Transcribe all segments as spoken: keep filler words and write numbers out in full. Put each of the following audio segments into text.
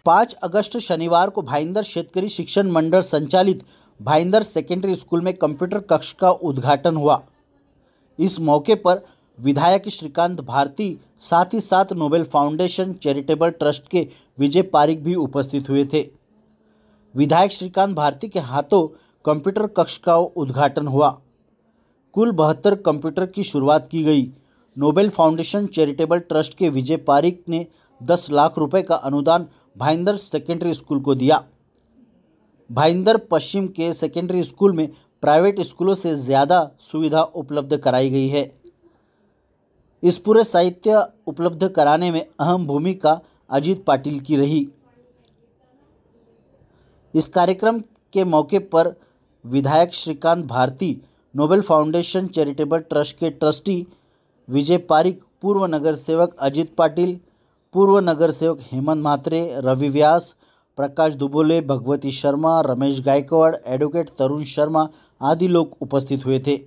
पाँच अगस्त शनिवार को भाईंदर शेतकरी शिक्षण मंडल संचालित भाईंदर सेकेंडरी स्कूल में कंप्यूटर कक्ष का उद्घाटन हुआ। इस मौके पर विधायक श्रीकांत भारती साथ ही साथ नोबेल फाउंडेशन चैरिटेबल ट्रस्ट के विजय पारिक भी उपस्थित हुए थे। विधायक श्रीकांत भारती के हाथों कंप्यूटर कक्ष का उद्घाटन हुआ। कुल बहत्तर कंप्यूटर की शुरुआत की गई। नोबेल फाउंडेशन चैरिटेबल ट्रस्ट के विजय पारिक ने दस लाख रुपए का अनुदान भाईंदर सेकेंडरी स्कूल को दिया। भाईंदर पश्चिम के सेकेंडरी स्कूल में प्राइवेट स्कूलों से ज़्यादा सुविधा उपलब्ध कराई गई है। इस पूरे साहित्य उपलब्ध कराने में अहम भूमिका अजीत पाटिल की रही। इस कार्यक्रम के मौके पर विधायक Shrikant Bharati, Nobel foundation charitable trust के ट्रस्टी विजय पारिक, पूर्व नगर सेवक अजीत पाटिल, पूर्व नगर सेवक हेमंत म्हात्रे, रवि व्यास, प्रकाश दुबोले, भगवती शर्मा, रमेश गायकवाड़, एडवोकेट तरुण शर्मा आदि लोग उपस्थित हुए थे।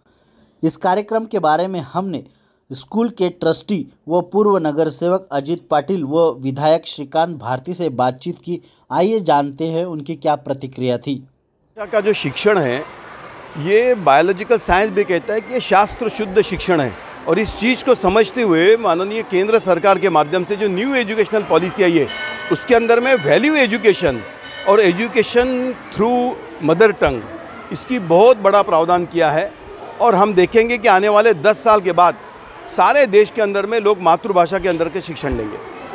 इस कार्यक्रम के बारे में हमने स्कूल के ट्रस्टी व पूर्व नगर सेवक अजीत पाटिल व विधायक श्रीकांत भारती से बातचीत की। आइए जानते हैं उनकी क्या प्रतिक्रिया थी। का जो शिक्षण है, ये बायोलॉजिकल साइंस भी कहता है कि ये शास्त्र शुद्ध शिक्षण है, और इस चीज़ को समझते हुए माननीय केंद्र सरकार के माध्यम से जो न्यू एजुकेशनल पॉलिसी आई है, उसके अंदर में वैल्यू एजुकेशन और एजुकेशन थ्रू मदर टंग, इसकी बहुत बड़ा प्रावधान किया है। और हम देखेंगे कि आने वाले दस साल के बाद सारे देश के अंदर में लोग मातृभाषा के अंदर के शिक्षण लेंगे।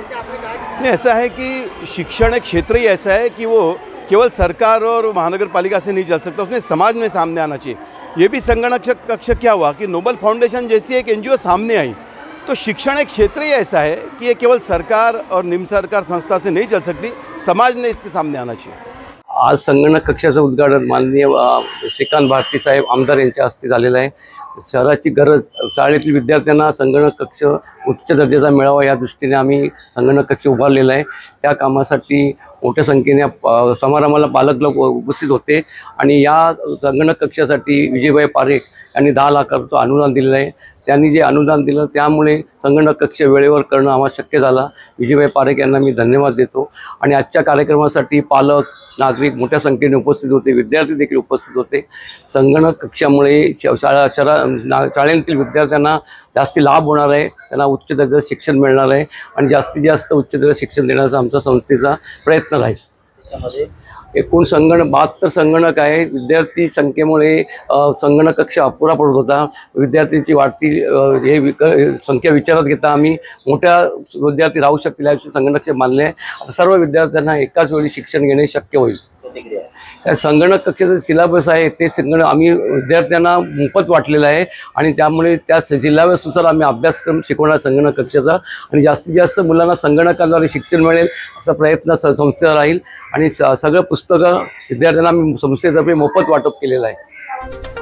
नहीं, ऐसा है कि शिक्षण एक क्षेत्र ही ऐसा है कि वो केवल सरकार और महानगर पालिका से नहीं चल सकता, उसमें समाज में सामने आना चाहिए। ये भी संगणक कक्ष क्या हुआ कि नोबेल फाउंडेशन जैसी एक एनजीओ सामने आई, तो शिक्षण एक क्षेत्र ही ऐसा है कि ये केवल सरकार और निम्न सरकार संस्था से नहीं चल सकती, समाज ने इसके सामने आना चाहिए। आज संगणक कक्षाचं उद्घाटन माननीय श्रीकांत भारती साहेब आमदार यांच्या हस्ते झालेलं आहे। शहराची गरज, शाळेतील विद्यार्थ्यांना संगणक कक्ष उच्च दर्जाचा मिळावा या दृष्टीने आम्ही संगणक कक्ष उभारलेला आहे। त्या कामासाठी मोठ्या संख्येने समारंभाला पालक लोक उपस्थित होते आणि या संगणक कक्षासाठी विजयभाई पारेख यांनी दहा लाखाचं अनुदान दिलेलं आहे। त्यांनी जे अनुदान दिलं त्यामुळे संगणक कक्ष वेळेवर करणं आम्हाला शक्य झालं। विजयभाई पारेख यांना मी धन्यवाद देतो। आणि आजच्या कार्यक्रमासाठी पालक, नागरिक मोठ्या संख्येने उपस्थित होते, विद्यार्थी देखील उपस्थित होते। संगणक कक्षामुळे शाळा शहरा शाळेतील विद्यार्थ्यांना जास्ती लाभ होणार आहे, त्यांना उच्च दर्जाचं शिक्षण मिळणार आहे आणि जास्तीत जास्त उच्च दर्जाचं शिक्षण देण्याचा आमचा संस्थेचा प्रयत्न राहील। एकूण संगणक बहात्तर संगणक आहे। विद्यार्थी संख्येमुळे संगणक कक्ष अपुरा पडत होता। विद्यार्थ्यांची वाढती हे विक संख्या विचारात घेता आम्ही मोठ्या विद्यार्थी राहू शकतील असे संगणक बांधले। आता सर्व विद्यार्थ्यांना एकाच वेळी शिक्षण घेणे शक्य होईल। त्या संगणक कक्षाचं सिलेबस आहे ते संगणक आम्ही विद्यार्थ्यांना मोफत वाटलेलं आहे आणि त्यामुळे त्या सिलेबसनुसार आम्ही अभ्यासक्रम शिकवणार संगणक कक्षाचा आणि जास्तीत जास्त मुलांना संगणकाद्वारे शिक्षण मिळेल असा प्रयत्न संस्थेचा राहील आणि सगळं पुस्तकं विद्यार्थ्यांना आम्ही संस्थेतर्फे मोफत वाटप केलेलं आहे।